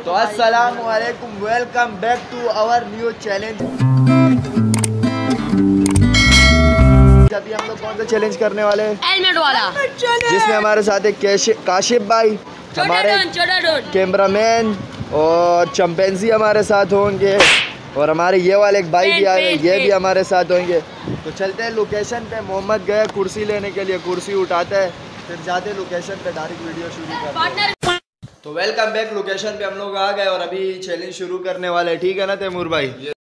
तो अस्सलाम वालेकुम, welcome back to our new challenge. अभी हम लोग कौन सा चैलेंज करने वाले हैं? हेलमेट वाला, जिसमें हमारे साथ एक काशिफ भाई, हमारे कैमरामैन और चंपेंजी हमारे साथ होंगे, और हमारे ये वाले एक भाई भी आ रहे हैं, ये भी हमारे साथ होंगे। तो चलते हैं लोकेशन पे। मोहम्मद गए कुर्सी लेने के लिए, कुर्सी उठाते हैं, फिर जाते हैं लोकेशन पे, डायरेक्ट वीडियो शुरू करते हैं। तो वेलकम बैक। लोकेशन पे हम लोग आ गए और अभी चैलेंज शुरू करने वाले हैं, ठीक है ना तैमूर भाई?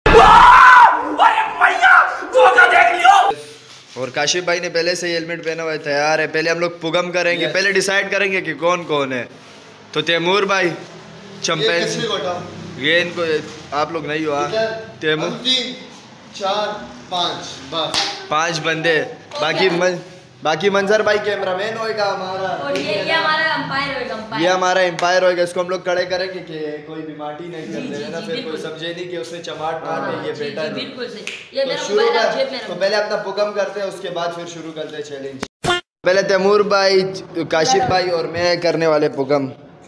और काशिफ भाई ने पहले से ही हेलमेट पहना हुआ है, तैयार है। पहले हम लोग पुगम करेंगे, पहले डिसाइड करेंगे कि कौन कौन है। तो तैमूर भाई, चंपेंजी, ये इनको आप लोग नहीं हुआ, तैमूर 3 4 5 बस 5 बंदे। बाकी मंजर भाई कैमरामैन होएगा हमारा, और ये हमारा अंपायर होएगा। ये हमारा एम्पायर होएगा। इसको हम लोग खड़े करेंगे कि कोई भी माटी नहीं कर देगा ना, फिर कोई समझे नहीं कि उसने चमाट मार दी, ये बेटा है। बिल्कुल सही। ये तो शुरू कर, तो पहले अपना पुगम करते हैं, उसके बाद फिर शुरू करते हैं चैलेंज। पहले तैमूर भाई, काशिफ भाई और मैं करने वाले पुगम।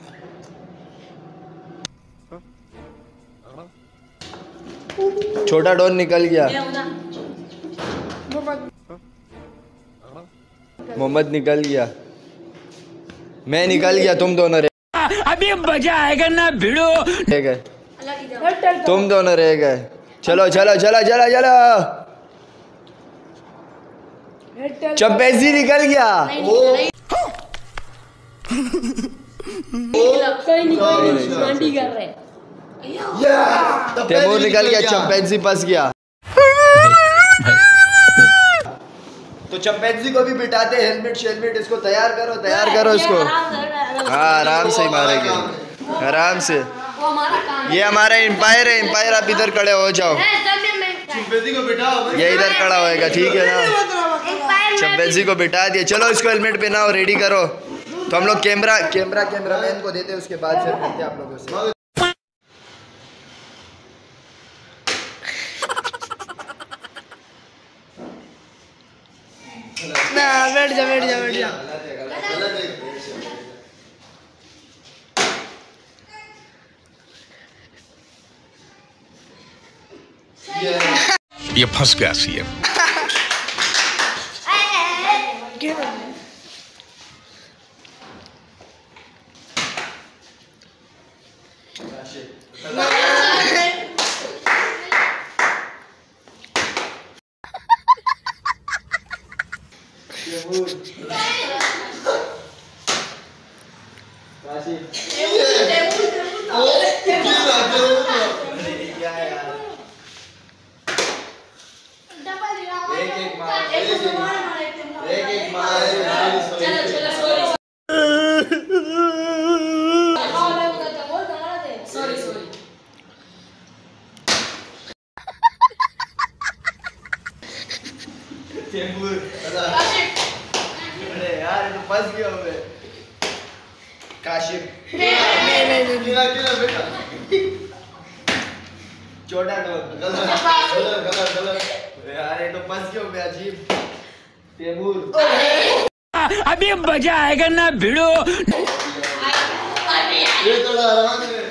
छोटा डॉन निकल गया, मोहम्मद निकल गया, मैं निकल गया, तुम दोनों रह। अभी मजा आएगा ना भिड़ो, तुम दोनों रह गए। चलो चलो चलो चलो चलो, चंपेंजी निकल गया। तैमूर निकल गया, चंपेंजी फंस गया। तो चंपेंजी को भी बिठाते, हेलमेट शेलमेट इसको तैयार करो, तैयार करो इसको। हाँ, आराम से ही मारेंगे, आराम से। ये हमारा एम्पायर है, एम्पायर आप इधर खड़े हो जाओ, चंपेंजी को बिठाओ, ये इधर खड़ा होएगा, ठीक है ना? चंपेंजी को बिठा दिया, चलो इसको हेलमेट पहनाओ, रेडी करो। तो हम लोग कैमरामैन को देते हैं, उसके बाद फिर करते हैं आप लोगों से। ना बैठ जा। ये फंस गया सीएम। अरे यार, तो फंस गया मैं। काशिफ बेटा छोटा डॉन, गलत यार ये तो फंस गया मैं। अजीब तैमूर, अभी मजा आएगा ना भिड़ो। ये थोड़ा आराम से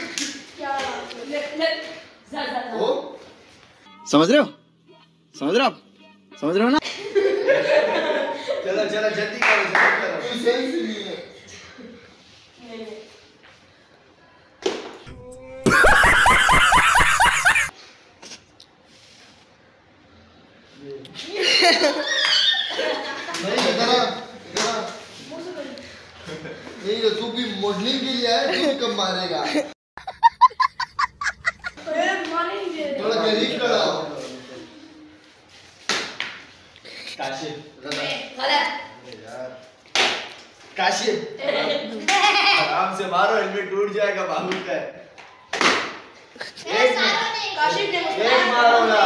समझ रहे हो ना? चलो चलो जल्दी करो। सही से नहीं है। नहीं तो तू भी मॉडलिंग के लिए है, तू कब मारेगा? थोड़ा करीब खड़ा हो। काशिफ आराम से मारो, हेलमेट टूट जाएगा, मालूम है। एक मारो ना।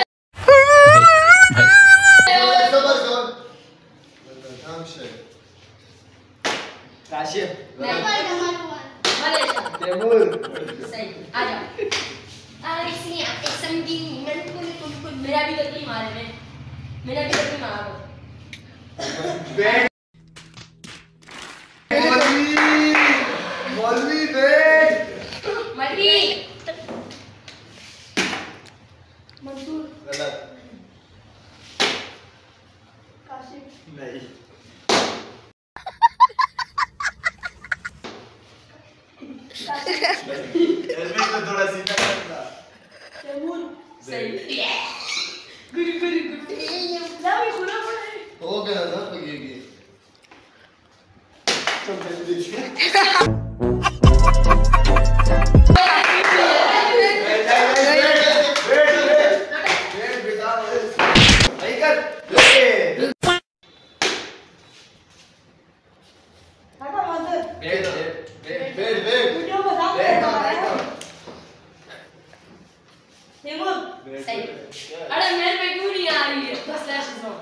काशिफ, तैमूर, मेरा भी गलती मारे, मेरा भी गलती मारा। मौलवी बैठ। गलत। नहीं। हेलमेट तो थोड़ा सीधा करना। सही। गुड। ना भी खुला पड़ा है। हो गया ना पगेगी। सही। अरे मेरे पे क्यों नहीं आ रही है? बस लैशेस हो।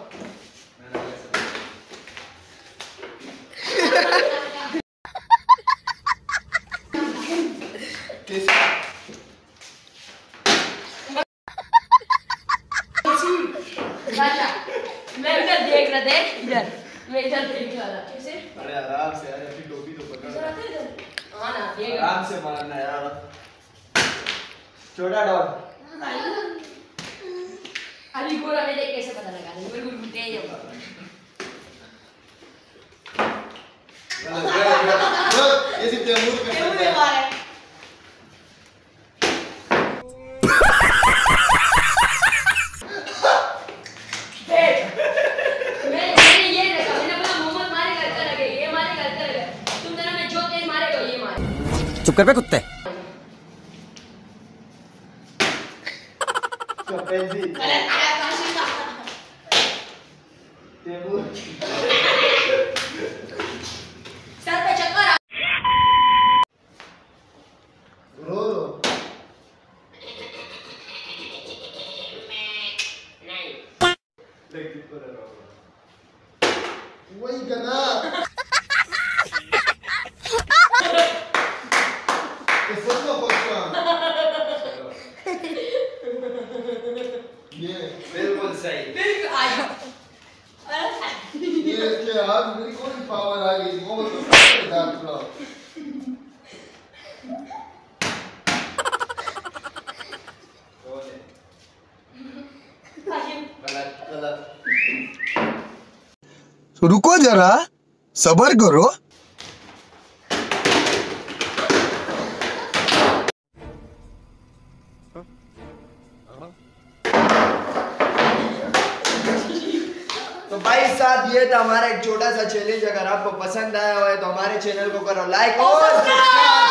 मैं इधर देख रहा था इधर मैं इधर देख रहा था कैसे अरे आराम से यार अपनी टोपी तो पकड़। हाँ ना देख आराम से मारना यार। छोटा डॉग। अभी गोरा में देख कैसे पता लगा रहे बिल्कुल तेज है ये सिर्फ तैमूर कर सकता है। मैंने ये देखा मैंने बोला मोहम्मद मारेगा अच्छा लगे ये मारेगा अच्छा लगे तुम दोनों में जो तेज मारेगा ये मारे चुप कर बे कुत्ते। चंपैंजी। तैमूर। सर पे चक्कर आ रो वही करना। ये बिल्कुल सही। बिल्कुल आया ये क्या आज मेरी कौन पावर आ गई वो तो डांट रहा। गलत। रुको जरा सबर करो। तो भाई साहब ये था हमारा एक छोटा सा चैलेंज। अगर आपको पसंद आया हो तो हमारे चैनल को करो लाइक और